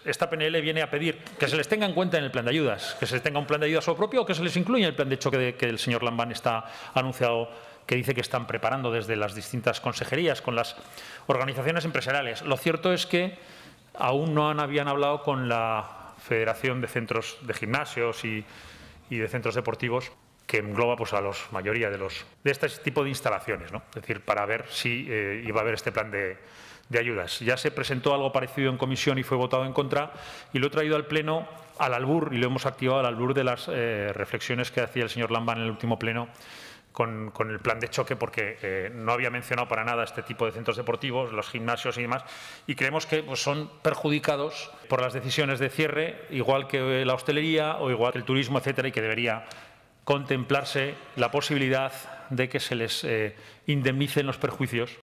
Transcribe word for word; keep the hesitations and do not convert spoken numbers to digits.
Esta P N L viene a pedir que se les tenga en cuenta en el plan de ayudas, que se les tenga un plan de ayudas propio o que se les incluya en el plan de choque de, que el señor Lambán está anunciado, que dice que están preparando desde las distintas consejerías con las organizaciones empresariales. Lo cierto es que aún no han, habían hablado con la Federación de Centros de Gimnasios y, y de Centros Deportivos, que engloba pues, a la mayoría de, los, de este tipo de instalaciones, ¿no? Es decir, para ver si eh, iba a haber este plan de, de ayudas. Ya se presentó algo parecido en comisión y fue votado en contra, y lo he traído al Pleno al albur, y lo hemos activado al albur de las eh, reflexiones que hacía el señor Lambán en el último Pleno con, con el plan de choque, porque eh, no había mencionado para nada este tipo de centros deportivos, los gimnasios y demás, y creemos que pues, son perjudicados por las decisiones de cierre, igual que la hostelería o igual que el turismo, etcétera, y que debería contemplarse la posibilidad de que se les eh, indemnicen los perjuicios